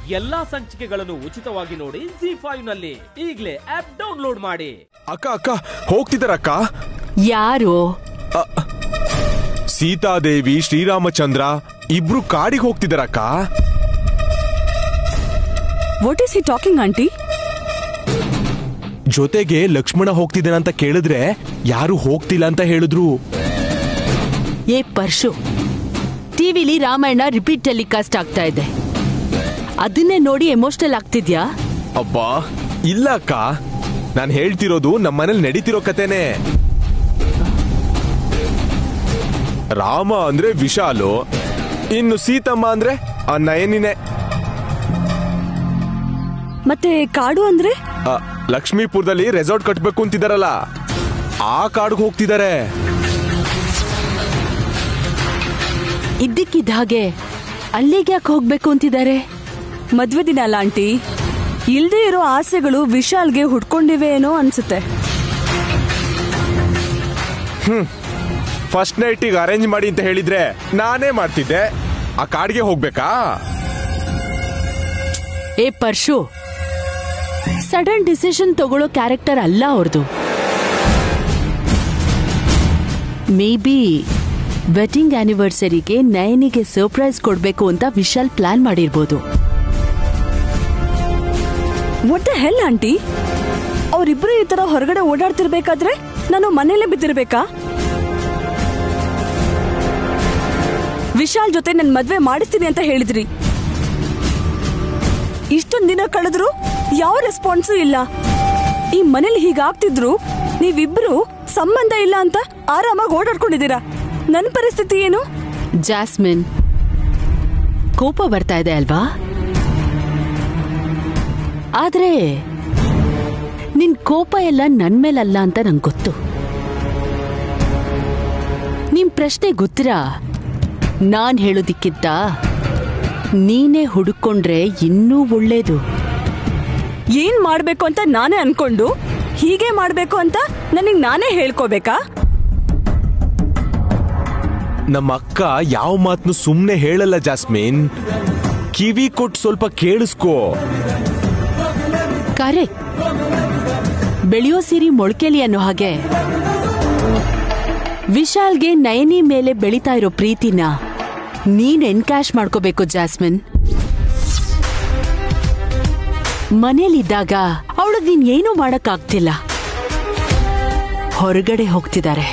ಎಲ್ಲಾ ಸಂಚಿಕೆಗಳನ್ನು ಉಚಿತವಾಗಿ ನೋಡಿ ZEE5 ನಲ್ಲಿ. ಈಗಲೇ ಆಪ್ ಡೌನ್ಲೋಡ್ ಮಾಡಿ. ಅಕ್ಕ ಹೋಗ್ತಿದಾರಕ್ಕ? ಯಾರು? ಸೀತಾದೇವಿ ಶ್ರೀರಾಮಚಂದ್ರ ಇಬ್ರು ಕಾಡಿಗೆ ಹೋಗ್ತಿದಾರಕ್ಕ. What is he talking aunty? ಜೊತೆಗೆ ಲಕ್ಷ್ಮಣ ಹೋಗ್ತಿದ್ದಾನಂತ ಕೇಳಿದ್ರೆ ಯಾರು ಹೋಗ್ತಿಲ್ಲ ಅಂತ ಹೇಳಿದ್ರು. ಏ ಪರ್ಶು, ಟಿವಿಲಿ ರಾಮಾಯಣ ರಿಪೀಟ್ ಟೆಲಿಕಾಸ್ಟ್ ಆಗ್ತಾ ಇದೆ, ಅದನ್ನೇ ನೋಡಿ ಎಮೋಷನಲ್ ಆಗ್ತಿದ್ಯಾ? ಅಬ್ಬಾ ಇಲ್ಲ ಅಕ್ಕ, ನಾನ್ ಹೇಳ್ತಿರೋದು ನಮ್ಮನೇಲಿ ನಡೀತಿರೋ ಕತೆನೆ. ರಾಮ ಅಂದ್ರೆ ವಿಶಾಲು, ಇನ್ನು ಸೀತಮ್ಮ ಅಂದ್ರೆ ಆ ನಯನಿನೇ. ಮತ್ತೆ ಕಾಡು ಅಂದ್ರೆ ಲಕ್ಷ್ಮೀಪುರದಲ್ಲಿ ರೆಸಾರ್ಟ್ ಕಟ್ಬೇಕು ಅಂತಿದಾರಲ್ಲ, ಆ ಕಾಡಿಗೆ ಹೋಗ್ತಿದ್ದಾರೆ. ಇದ್ದಕ್ಕಿದ್ದ ಹಾಗೆ ಅಲ್ಲಿಗೆ ಯಾಕೆ ಹೋಗ್ಬೇಕು ಅಂತಿದ್ದಾರೆ? ಮದ್ವೆ ದಿನ ಅಲ್ಲ ಆಂಟಿ, ಇಲ್ದೇ ಇರೋ ಆಸೆಗಳು ವಿಶಾಲ್ಗೆ ಹುಡ್ಕೊಂಡಿವೆ ಏನೋ ಅನ್ಸುತ್ತೆ. ಫಸ್ಟ್ ನೈಟಿಗೆ ಅರೇಂಜ್ ಮಾಡಿ ಅಂತ ಹೇಳಿದ್ರೆ ನಾನೇ ಮಾಡ್ತಿದ್ದೆ, ಆ ಕಾಡಿಗೆ ಹೋಗ್ಬೇಕಾ? ಏ ಪರ್ಶು, ಸಡನ್ ಡಿಸಿಷನ್ ತಗೊಳ್ಳೋ ಕ್ಯಾರೆಕ್ಟರ್ ಅಲ್ಲ ಅವ್ರದು. ಮೇ ಬಿ ವೆಡ್ಡಿಂಗ್ ಆನಿವರ್ಸರಿಗೆ ನಯನಿಗೆ ಸರ್ಪ್ರೈಸ್ ಕೊಡ್ಬೇಕು ಅಂತ ವಿಶಾಲ್ ಪ್ಲಾನ್ ಮಾಡಿರ್ಬೋದು. ವಾಟ್ ದ ಹೆಲ್ ಆಂಟಿ, ಅವರಿಬ್ರು ಈ ತರ ಹೊರಗಡೆ ಓಡಾಡ್ತಿರ್ಬೇಕಾದ್ರೆ ನಾನು ಮನೇಲೆ ಬಿದ್ದಿರ್ಬೇಕಾ? ವಿಶಾಲ್ ಜೊತೆ ನನ್ ಮದ್ವೆ ಮಾಡಿಸ್ತೀನಿ ಅಂತ ಹೇಳಿದ್ರಿ, ಇಷ್ಟೊಂದ್ ದಿನ ಕಳೆದ್ರು ಯಾವ ರೆಸ್ಪಾನ್ಸು ಇಲ್ಲ. ಈ ಮನೇಲಿ ಹೀಗಾಗ್ತಿದ್ರು ನೀವಿಬ್ರು ಸಂಬಂಧ ಇಲ್ಲ ಅಂತ ಆರಾಮಾಗಿ ಓಡಾಡ್ಕೊಂಡಿದ್ದೀರಾ. ನನ್ನ ಪರಿಸ್ಥಿತಿ ಏನು? ಜಾಸ್ಮಿನ್, ಕೋಪ ಬರ್ತಾ ಇದೆ ಅಲ್ವಾ? ಆದ್ರೆ ನಿನ್ ಕೋಪ ಎಲ್ಲ ನನ್ ಮೇಲಲ್ಲ ಅಂತ ನಂಗೆ ಗೊತ್ತು. ನಿಮ್ ಪ್ರಶ್ನೆ ಗೊತ್ತಿರ, ನಾನ್ ಹೇಳೋದಿಕ್ಕಿಂತ ನೀನೇ ಹುಡುಕೊಂಡ್ರೆ ಇನ್ನೂ ಒಳ್ಳೇದು. ಏನ್ ಮಾಡ್ಬೇಕು ಅಂತ ನಾನೇ ಅನ್ಕೊಂಡು ಹೀಗೆ ಮಾಡ್ಬೇಕು ಅಂತ ನನಗ್ ನಾನೇ ಹೇಳ್ಕೋಬೇಕಾ? ನಮ್ಮ ಅಕ್ಕ ಯಾವ ಮಾತನ್ನು ಸುಮ್ನೆ ಹೇಳಲ್ಲ ಜಾಸ್ಮಿನ್, ಕಿವಿ ಕೊಟ್ಟು ಸ್ವಲ್ಪ ಕೇಳಿಸ್ಕೋ. ಕರೆಕ್ಟ್, ಬೆಳೆಯೋ ಸಿರಿ ಮೊಳಕೆಲಿ ಅನ್ನೋ ಹಾಗೆ ವಿಶಾಲ್ಗೆ ನಯನಿ ಮೇಲೆ ಬೆಳೀತಾ ಇರೋ ಪ್ರೀತಿನ ನೀನ್ ಎನ್ಕ್ಯಾಶ್ ಮಾಡ್ಕೋಬೇಕು ಜಾಸ್ಮಿನ್. ಮನೇಲಿದ್ದಾಗ ಅವಳಿಗೆ ನೀನ್ ಏನೂ ಮಾಡಕ್ಕಾಗ್ತಿಲ್ಲ, ಹೊರಗಡೆ ಹೋಗ್ತಿದ್ದಾರೆ.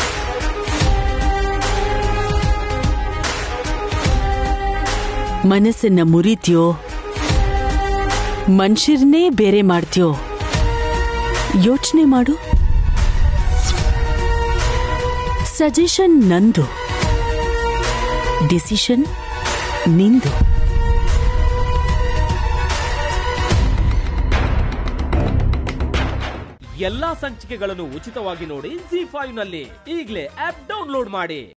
ಮನಸ್ಸನ್ನ ಮುರಿತ್ಯೋ, ಮನುಷ್ಯರನ್ನೇ ಬೇರೆ ಮಾಡ್ತೀಯೋ ಯೋಚನೆ ಮಾಡು. ಸಜೆಷನ್ ನಂದು, ಡಿಸಿಷನ್ ನಿಂದು. ಎಲ್ಲಾ ಸಂಚಿಕೆಗಳನ್ನು ಉಚಿತವಾಗಿ ನೋಡಿ ZEE5 ನಲ್ಲಿ. ಈಗಲೇ ಆಪ್ ಡೌನ್ಲೋಡ್ ಮಾಡಿ.